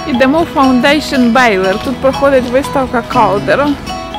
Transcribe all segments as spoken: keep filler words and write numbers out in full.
Йдемо в Foundation Baylor. Тут проходить виставка Калдера.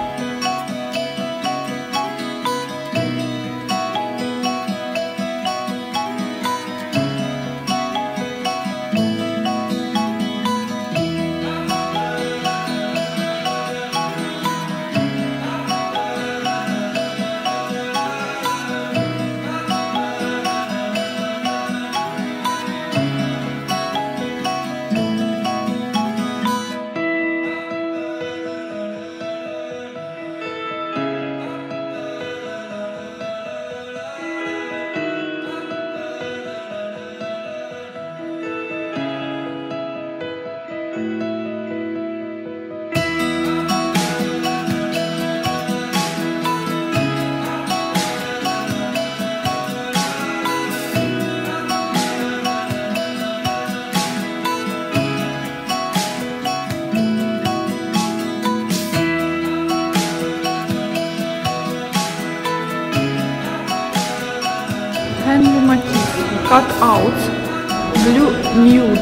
Henry Matisse. Cut out. Blue nude.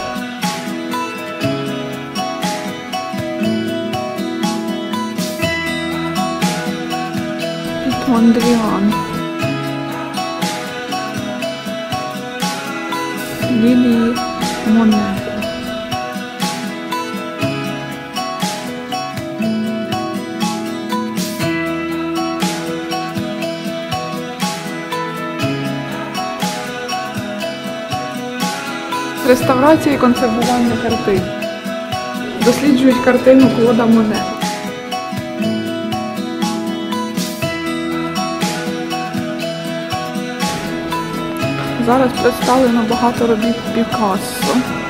Piet Mondrian. Lily Monet. Реставрація і консервування картин. Досліджують картину Клода Моне. Зараз представлено багато робіт Пікассо.